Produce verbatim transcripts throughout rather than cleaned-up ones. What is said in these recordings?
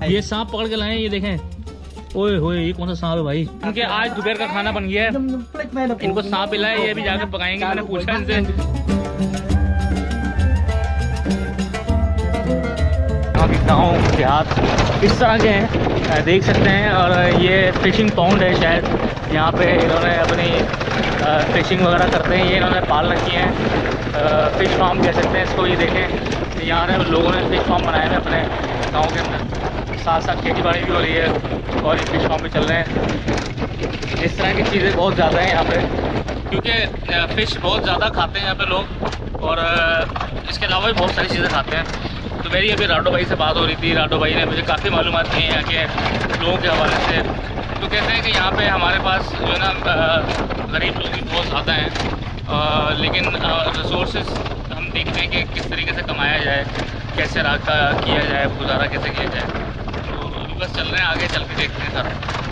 ये सांप पकड़ के लाए, ये देखें। ओए होए, ये कौन सा सांप है भाई? इनके आज दोपहर का खाना बन गया है, इनको सांप मिला है, ये भी जाकर पकाएंगे। मैंने पूछा इनसे। गाँव देहात इस तरह के हैं, देख सकते हैं। और ये फिशिंग पॉन्ड है शायद, यहाँ पे इन्होंने अपनी फिशिंग वगैरह करते हैं। ये इन्होंने पाल रखी हैं, फिश फार्म कह सकते हैं इसको। ये देखें, यहाँ लोगों ने फिश फार्म बनाए हैं अपने गांव के अंदर, साथ साथ खेती बाड़ी भी हो रही है और ये फिश फार्म भी चल रहे हैं। इस तरह की चीज़ें बहुत ज़्यादा हैं यहाँ पे, क्योंकि फ़िश बहुत ज़्यादा खाते हैं यहाँ पे लोग, और इसके अलावा भी बहुत सारी चीज़ें खाते हैं। तो मेरी अभी राडो भाई से बात हो रही थी, राडो भाई ने मुझे काफ़ी मालूमात दी हैं यहाँ के लोगों के हवाले से। तो कहते हैं कि यहाँ पे हमारे पास जो है ना गरीब लोग भी बहुत ज़्यादा हैं, लेकिन रिसोर्सेज हम देखते हैं कि किस तरीके से कमाया जाए, कैसे रास्ता किया जाए, गुजारा कैसे किया जाए। तो अभी बस चल रहे हैं, आगे चल के देखते हैं सर।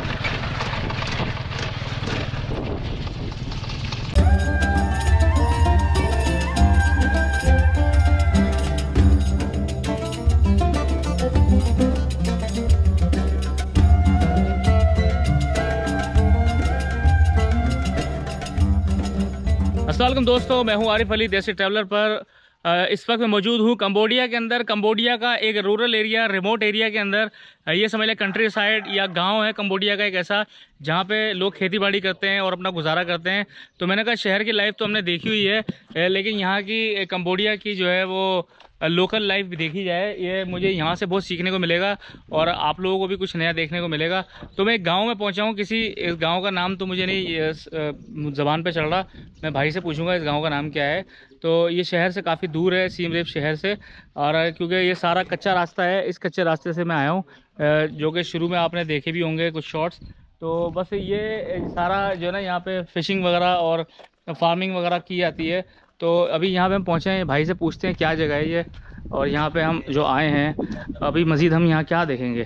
अस्सलाम दोस्तों, मैं हूं आरिफ अली देसी ट्रैवलर पर। इस वक्त मैं मौजूद हूं कंबोडिया के अंदर। कंबोडिया का एक रूरल एरिया, रिमोट एरिया के अंदर, ये समझ लें कंट्री साइड या गांव है कंबोडिया का एक ऐसा, जहां पे लोग खेती बाड़ी करते हैं और अपना गुजारा करते हैं। तो मैंने कहा शहर की लाइफ तो हमने देखी हुई है, लेकिन यहाँ की कंबोडिया की जो है वो लोकल लाइफ भी देखी जाए, ये मुझे यहाँ से बहुत सीखने को मिलेगा और आप लोगों को भी कुछ नया देखने को मिलेगा। तो मैं एक गांव में पहुँचा हूँ, किसी इस गांव का नाम तो मुझे नहीं ज़बान पे चढ़ रहा, मैं भाई से पूछूंगा इस गांव का नाम क्या है। तो ये शहर से काफ़ी दूर है, सीम रेप शहर से, और क्योंकि ये सारा कच्चा रास्ता है, इस कच्चे रास्ते से मैं आया हूँ, जो कि शुरू में आपने देखे भी होंगे कुछ शॉर्ट्स। तो बस ये सारा जो है ना यहाँ पे फ़िशिंग वगैरह और फार्मिंग वगैरह की जाती है। तो अभी यहाँ पे हम पहुँचे हैं, भाई से पूछते हैं क्या जगह है ये, और यहाँ पे हम जो आए हैं अभी मज़ीद हम यहाँ क्या देखेंगे।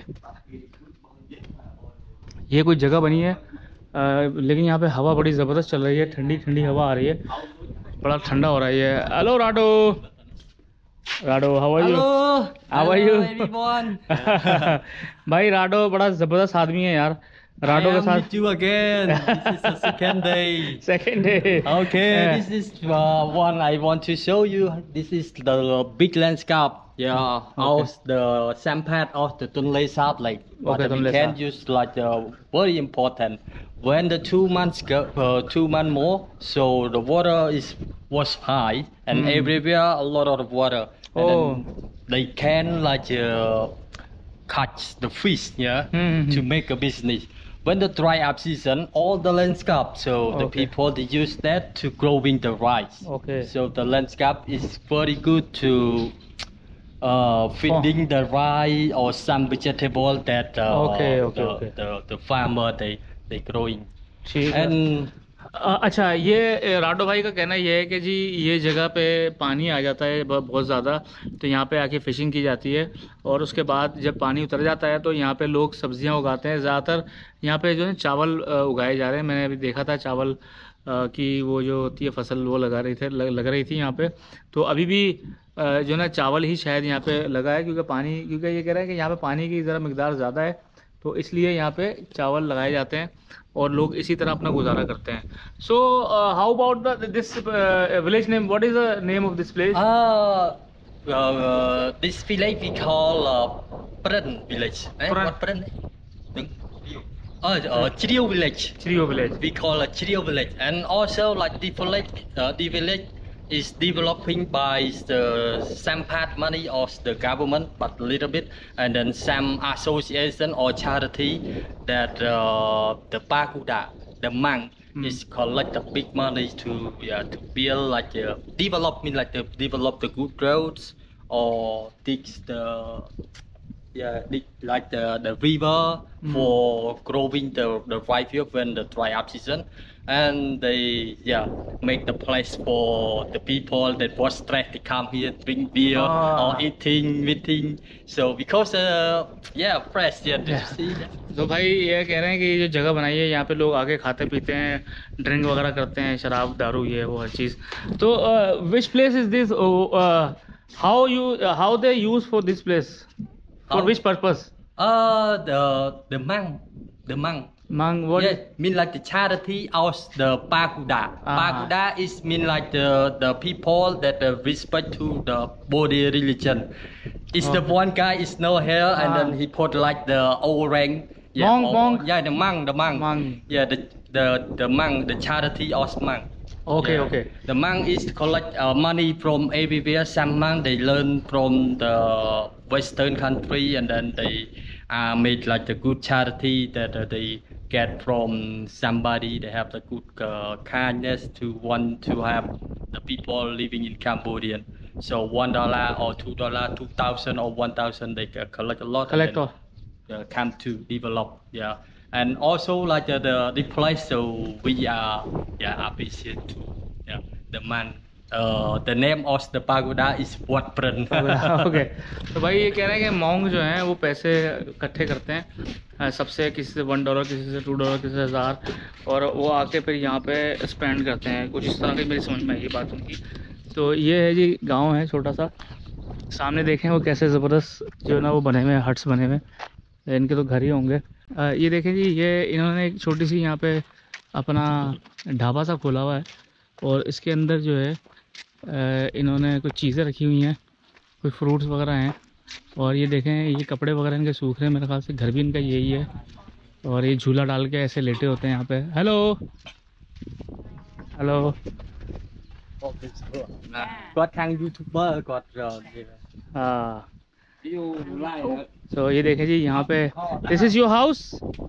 ये कोई जगह बनी है, आ, लेकिन यहाँ पे हवा बड़ी ज़बरदस्त चल रही है, ठंडी ठंडी हवा आ रही है, बड़ा ठंडा हो रहा है ये। Hello Rado, Rado how are you? How are you? भाई राडो बड़ा ज़बरदस्त आदमी है यार। राडो के साथ meet you again. This is the second day. Second day. Okay, yeah. This is uh, one I want to show you. This is the big landscape. Yeah, okay. Of the sandpad of the Tonle Sap Lake. But okay, we can use like uh, very important. When the two months go, uh, two months more, so the water is was high and mm. everywhere a lot of water. And oh. then they can like uh, catch the fish, yeah, mm-hmm. to make a business. When the dry up season, all the landscape, so okay. the people they use that to growing the rice. Okay. So the landscape is very good to uh, feeding oh. the rice or some vegetable that uh, okay, okay, the, okay. the the farmer they they growing. And अच्छा, ये Rado भाई का कहना ये है कि जी ये जगह पे पानी आ जाता है बहुत ज़्यादा, तो यहाँ पे आके फ़िशिंग की जाती है, और उसके बाद जब पानी उतर जाता है तो यहाँ पे लोग सब्जियाँ उगाते हैं। ज़्यादातर यहाँ पे जो है चावल उगाए जा रहे हैं। मैंने अभी देखा था चावल की वो जो होती है फसल, वो लगा रही थे लग, लग रही थी यहाँ पे। तो अभी भी जो ना चावल ही शायद यहाँ पे लगा है, क्योंकि पानी, क्योंकि ये कह रहे हैं कि यहाँ पर पानी की ज़रा मकदार ज़्यादा है, तो इसलिए यहाँ पे चावल लगाए जाते हैं और लोग इसी तरह अपना गुजारा करते हैं। So how about the this village name, what is the name of this place? This village we call Pren village. Eh, what Pren? Oh, uh, Chirio village. Chirio village. We call it Chirio village, and also like the village, uh, the village is developing by the some part money of the government, but a little bit, and then some association or charity that uh, the Pakuda, the monk, mm. is collect the big money to yeah to build like uh, development, like the develop the good roads or dig the yeah dig, like the the river mm. for growing the the right here when the dry up season. And they yeah make the place for the people that was stressed to come here drink beer ah. or eating meeting, so because uh, yeah fresh yeah, did yeah. you see that? तो भाई ये कह रहे हैं कि ये जो जगह बनाई है यहाँ पे लोग आके खाते पीते हैं, ड्रिंक वगैरह करते हैं, शराब दारू ये वो हर चीज़। तो which place is this, how you how they use for this place, for which purpose? Uh, the the monk, the monk. Mang, what? Yes, mean like the charity of the Pagoda. Ah. Pagoda is mean like the the people that uh, respect to the body religion. It's the Okay. one guy is no hair and Ah. then he put like the old ring. Yeah, Monk, or- monk. Yeah, the monk, the monk. Monk. Yeah, the the the monk, the charity of monk. Okay, Yeah. okay. The monk is collect uh, money from everywhere. Some monk they learn from the Western country and then they uh, made like the good charity that uh, they get from somebody. They have the good uh, kindness to want to have the people living in Cambodia. So one dollar or two dollar, two thousand or one thousand, they uh, collect a lot. and Collect then, all. uh, come to develop. Yeah, and also like uh, the the place. So we are yeah appreciate to yeah the man. Uh, the name of the pagoda is Wat Pran. Okay तो भाई ये कह रहे हैं कि मॉन्ग जो हैं वो पैसे इकट्ठे करते हैं अ, सबसे, किसी से वन डॉलर, किसी से टू डॉलर, किसी से हज़ार, और वो आके फिर यहाँ पे स्पेंड करते हैं। कुछ इस तरह की मेरी समझ में आई ये बात उनकी। तो ये है जी गांव है छोटा सा, सामने देखें वो कैसे ज़बरदस्त जो है ना वो बने हुए हैं, हट्स बने हुए हैं, इनके तो घर ही होंगे। अ, ये देखें जी, ये इन्होंने एक छोटी सी यहाँ पे अपना ढाबा सा खोला हुआ है और इसके अंदर जो है अ, इन्होंने कुछ चीज़ें रखी हुई हैं, कुछ फ्रूट्स वगैरह हैं, और ये देखें ये कपड़े वगैरह इनके सूख रहे हैं, मेरे ख्याल से घर भी इनका यही है, और ये झूला डाल के ऐसे लेटे होते हैं यहाँ पे। Hello hello Got thằng YouTuber got uh, हाँ, view like तो ये देखें जी यहाँ पे, this is your house?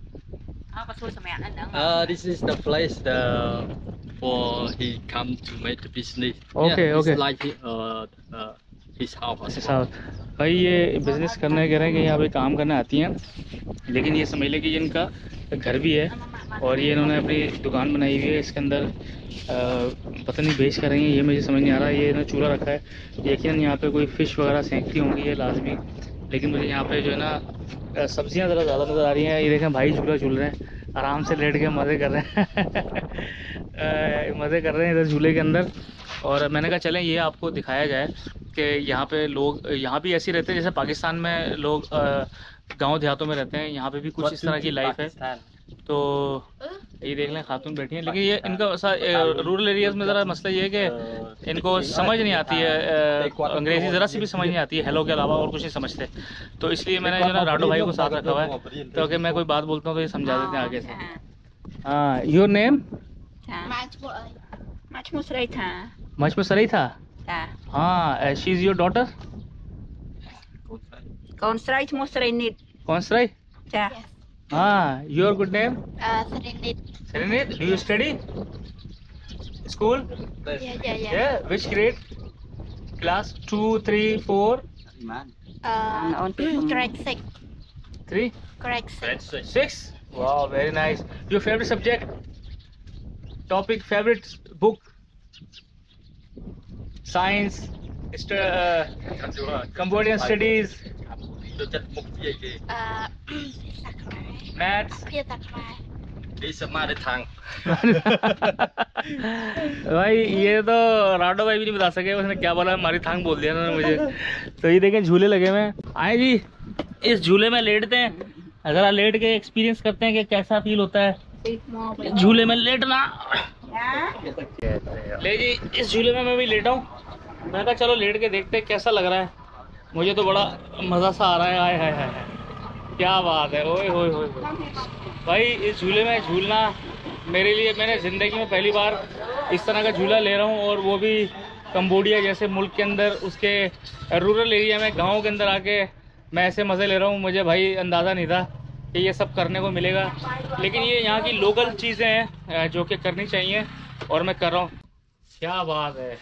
Uh, this is the place the for he come to make the business. Okay, yeah, it's okay. like uh, uh, his house. as ऐसा well. भाई ये बिज़नेस करने कह रहे हैं कि यहाँ पे काम करने आती हैं, लेकिन ये समझ लें कि इनका घर भी है और ये इन्होंने अपनी दुकान बनाई हुई है। इसके अंदर अ, पता नहीं बेच कर रही हैं, ये मुझे समझ नहीं आ रहा। ये इन्होंने चूल्हा रखा है, यकीनन यहाँ पे कोई फ़िश वगैरह सेंकती होंगी ये लाजमी, लेकिन मुझे यहाँ पे जो है ना अ, सब्जियाँ ज़रा ज़्यादा नज़र आ रही हैं। ये देखें भाई झूला झूल रहे हैं, आराम से लेट के मज़े कर रहे हैं अ, मज़े कर रहे हैं इधर झूले के अंदर। और मैंने कहा चलें ये आपको दिखाया जाए कि यहाँ पे लोग यहाँ भी ऐसे रहते हैं जैसे पाकिस्तान में लोग गांव देहातों में रहते हैं, यहाँ पे भी कुछ इस तरह की लाइफ है। तो ये देख लें खातून बैठी हैं, लेकिन ये इनका रूरल एरियाज़ में ज़रा मसला ये है कि इनको समझ नहीं आती है अ, अंग्रेज़ी ज़रा सी भी समझ नहीं आती है, हेलो के अलावा और कुछ नहीं समझते। तो इसलिए मैंने जो है ना राडो भाई को साथ रखा हुआ है, तो अगर मैं कोई बात बोलता हूँ तो ये समझा देते हैं आगे से। हाँ, योर नेम? मच में सरी था। हाँ, she is your daughter? Con srayឈ្មោះស្រីនិត कौन सराई? ចា हाँ, your good name? អឺស្រីនិត Serenit, do you study? School? យ៉ាយ៉ាយ៉ា Yeah, which grade? Class two, three, four, អឺអូន grade six three, grade six That's it. six? Wow, very nice. Your favorite subject? Topic, favorite book? Science, st- uh, Cambodian studies, ទៅចិត្តមុខជាគេអឺសាស្ត្រខ្មែរ maths. ភាសាខ្មែរនេះសមាធិខាង भाई ये तो Rado भाई भी नहीं बता सके, उसने क्या बोला, हमारी थांग बोल दिया उन्होंने मुझे। तो ये देखें झूले लगे हुए हैं, आए जी इस झूले में लेटते हैं, ज़रा लेट के एक्सपीरियंस करते हैं कि कैसा फील होता है ពីមកវិញ झूले में लेटना। ចា ले जी इस झूले में मैं भी लेटा हूँ, मैंने कहा चलो लेट के देखते हैं कैसा लग रहा है। मुझे तो बड़ा मज़ा सा आ रहा है, आए हाय हाय हाय, क्या बात है, ओए होए होए होए। भाई इस झूले में झूलना मेरे लिए, मैंने ज़िंदगी में पहली बार इस तरह का झूला ले रहा हूँ, और वो भी कंबोडिया जैसे मुल्क के अंदर, उसके रूरल एरिया में, गाँव के अंदर आके मैं ऐसे मज़े ले रहा हूँ। मुझे भाई अंदाज़ा नहीं था कि ये सब करने को मिलेगा, लेकिन ये यहाँ की लोकल चीज़ें हैं जो कि करनी चाहिए और मैं कर रहा हूँ। क्या बात है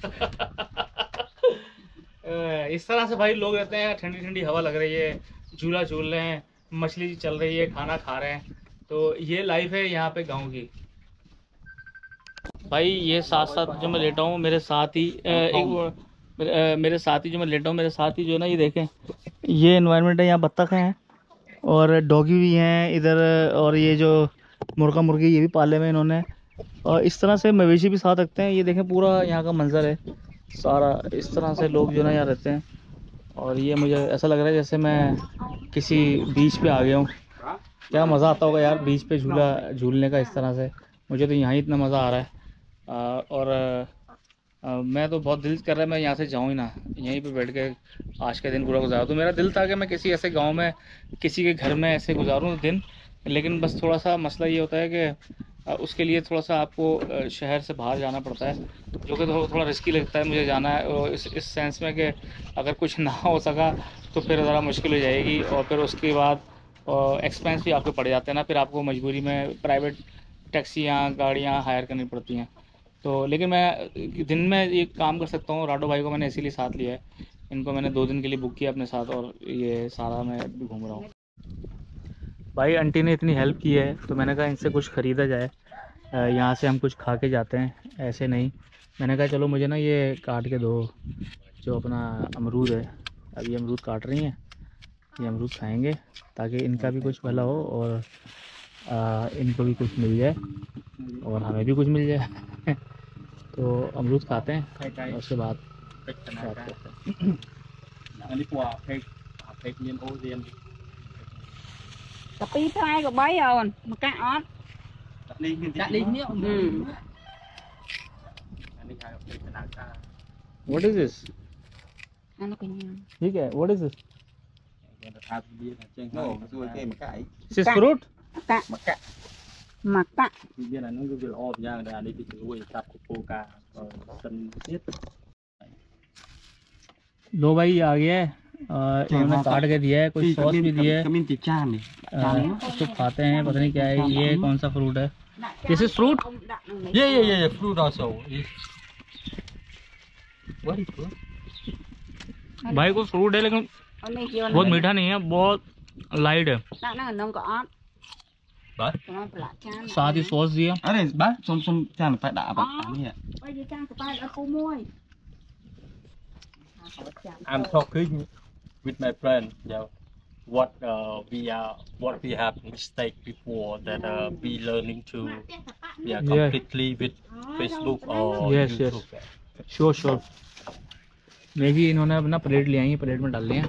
इस तरह से भाई लोग रहते हैं, ठंडी ठंडी हवा लग रही है, झूला झूल रहे हैं, मछली चल रही है, खाना खा रहे हैं, तो ये लाइफ है यहाँ पे गांव की। भाई ये साथ साथ जो मैं लेटा हूँ मेरे साथ ही अ, एक वो- मेरे, अ, मेरे साथ ही जो मैं लेटा हूँ मेरे साथ ही जो है ना, ये देखें ये एनवायरनमेंट है, यहाँ बत्तख हैं और डॉगी भी हैं इधर, और ये जो मुर्गा मुर्गी ये भी पाले हुए इन्होंने, और इस तरह से मवेशी भी साथ रखते हैं। ये देखें पूरा यहाँ का मंजर है सारा, इस तरह से लोग जो है ना यहाँ रहते हैं, और ये मुझे ऐसा लग रहा है जैसे मैं किसी बीच पे आ गया हूँ। क्या मज़ा आता होगा यार बीच पे झूला झूलने का इस तरह से। मुझे तो यहाँ ही इतना मज़ा आ रहा है। आ, और आ, मैं तो बहुत दिल कर रहा है मैं यहाँ से जाऊँ ही ना, यहीं पे बैठ के आज का दिन पूरा गुजारूँ। तो मेरा दिल था कि मैं किसी ऐसे गांव में किसी के घर में ऐसे गुजारूँ दिन, लेकिन बस थोड़ा सा मसला ये होता है कि उसके लिए थोड़ा सा आपको शहर से बाहर जाना पड़ता है, जो कि थोड़ा थोड़ा रिस्की लगता है मुझे जाना है। और इस इस सेंस में कि अगर कुछ ना हो सका तो फिर ज़रा मुश्किल हो जाएगी, और फिर उसके बाद एक्सपेंस भी आपके पड़ जाते हैं ना, फिर आपको मजबूरी में प्राइवेट टैक्सियाँ गाड़ियाँ हायर करनी पड़ती हैं। तो लेकिन मैं दिन में एक काम कर सकता हूँ। राडो भाई को मैंने इसीलिए साथ लिया है, इनको मैंने दो दिन के लिए बुक किया अपने साथ, और ये सारा मैं भी घूम रहा हूँ। भाई आंटी ने इतनी हेल्प की है तो मैंने कहा इनसे कुछ ख़रीदा जाए, यहाँ से हम कुछ खा के जाते हैं, ऐसे नहीं। मैंने कहा चलो मुझे ना ये काट के दो जो अपना अमरूद है। अभी अमरूद काट रही हैं, ये अमरूद खाएंगे ताकि इनका भी कुछ भला हो और आ, इनको भी कुछ मिल जाए और हमें भी कुछ मिल जाए। तो अमरूद खाते हैं, उसके बाद बात करते हैं। Tapi thay của bay rồi, mà cắt ót. Cắt đi nhé. Ừ. What is this? Ăn nó cái nhau. ठीक है, what is this? No, xui cái mà cái This is fruit? Cắt. mà cái Mà cắt. Biết là nó cứ việc ôm ra để đi thì nuôi tập của coca rồi sân tiết. लो भाई आ गया है, इन्होंने काट के दिया है, कुछ sauce भी दिया है। कमीन तिचान ने इसको खाते हैं, पता नहीं क्या है ये, कौन सा फ्रूट है। This is fruit? Yeah, yeah, yeah, yeah, fruit also. What is fruit? भाई को फ्रूट है लेकिन बहुत मीठा नहीं है, बहुत लाइट है। Nó nó nông có ót. What? Nó là chan. साथ ही सॉस दिया। अरे बा सुन सुन चान phải đã bạc này Bây giờ chan của bay đã cô môi. I'm talking with my friend. Yeah. What uh, we are, what we have mistake before that uh, we learning to, we are Yeah. completely with Facebook or Yes, yes. YouTube. Sure sure. Maggi इन्होंने अपना plate ले आई है, plate में डाल लिया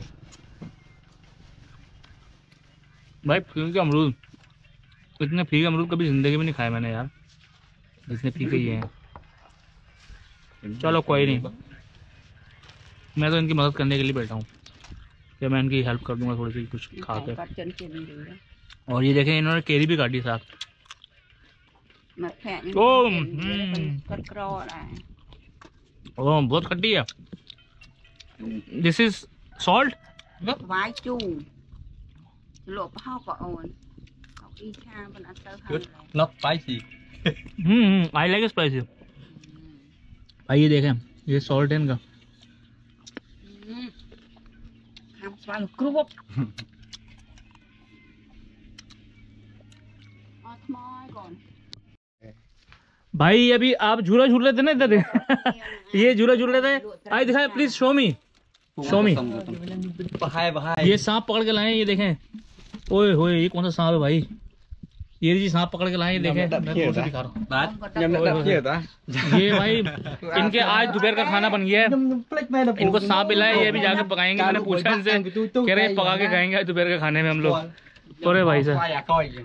भाई। फीके अमरूद, इतने फीके अमरूद कभी ज़िंदगी में नहीं खाए मैंने यार, इतने फीके ये हैं। चलो कोई नहीं, मैं तो इनकी मदद करने के लिए बैठा हूँ कि मैं इनकी हेल्प कर दूंगा थोड़ी सी कुछ खा के। Cắt chân kia đi rồi. और ये देखें इन्होंने केरी भी काटी साथ। Mặt phẹn như Ô, thế, ừm. cắt cro này. ओह बहुत खट्टी है। This is salt? Vái chu. Lộ phao có ổn. Học y chang vẫn ăn tơ Good, hàng. not spicy. Hmm, I like spicy. भाई ये देखें, ये salt है इनका। Ham xoay crup. Ót môi còn. भाई अभी आप झूला झूल रहे थे ना इधर। ये झूला झूल रहे थे, आई दिखाए please, show me show me. Bahai, bahai. ये सांप पकड़ के लाए, ये देखें। ओए होए ये कौन सा सांप है भाई? ये जी सांप पकड़ के लाए, ये देखें। मैं आपको दिखा रहा हूँ। But nhầm đã đập kia ta ये भाई इनके आज दोपहर का खाना बन गया है। इनको सांप मिला है, ये भी जाकर पकाएंगे। मैंने पूछा इनसे, कह रहे पका के खाएंगे आज दोपहर के खाने में हम लोग। अरे भाई साहब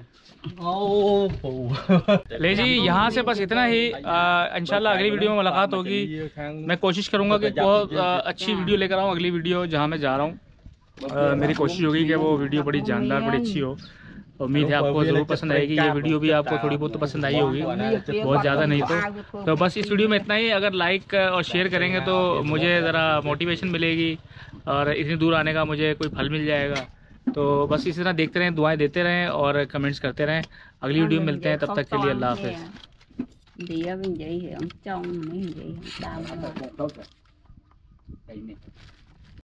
ले जी, यहाँ से बस इतना ही। इंशाल्लाह अगली वीडियो में मुलाकात होगी। मैं कोशिश करूँगा कि बहुत आ, अच्छी वीडियो लेकर आऊँ अगली वीडियो जहाँ मैं जा रहा हूँ। मेरी कोशिश होगी कि वो वीडियो बड़ी जानदार, बड़ी अच्छी हो। उम्मीद है आपको ज़रूर पसंद आएगी। ये वीडियो भी आपको थोड़ी बहुत तो पसंद आई होगी, बहुत ज़्यादा नहीं तो। तो बस इस वीडियो में इतना ही। अगर लाइक और शेयर करेंगे तो मुझे ज़रा मोटिवेशन मिलेगी और इतनी दूर आने का मुझे कोई फल मिल जाएगा। तो बस इसी तरह देखते रहें, दुआएं देते रहें और कमेंट्स करते रहें। अगली वीडियो में मिलते हैं, तब तक के लिए अल्लाह हाफ़िज़। Đĩa bên vậy thì ông trong mấy vậy đào